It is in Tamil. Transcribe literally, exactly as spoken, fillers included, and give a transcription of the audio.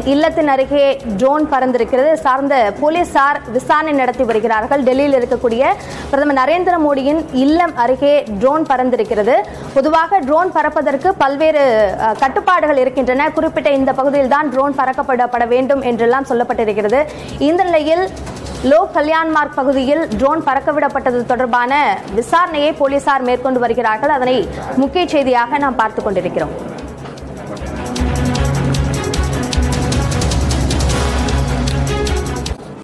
இல்லத்தின் அருகே ட்ரோன் பறந்திருக்கிறது. சார்ந்த போலீசார் விசாரணை நடத்தி வருகிறார்கள். டெல்லியில் இருக்கக்கூடிய பிரதமர் நரேந்திர மோடியின் இல்லம் அருகே ட்ரோன் பறந்திருக்கிறது. பொதுவாக ட்ரோன் பறப்பதற்கு பல்வேறு கட்டுப்பாடுகள் இருக்கின்றன. குறிப்பிட்ட இந்த பகுதியில் தான் ட்ரோன் பறக்கப்பட வேண்டும் என்றெல்லாம் சொல்லப்பட்டிருக்கிறது. இந்த நிலையில் லோக் கல்யாண் மார்க் பகுதியில் ட்ரோன் பறக்கவிடப்பட்டது தொடர்பான விசாரணையை போலீசார் மேற்கொண்டு வருகிறார்கள். அதனை முக்கிய செய்தியாக நாம் பார்த்துக் கொண்டிருக்கிறோம்.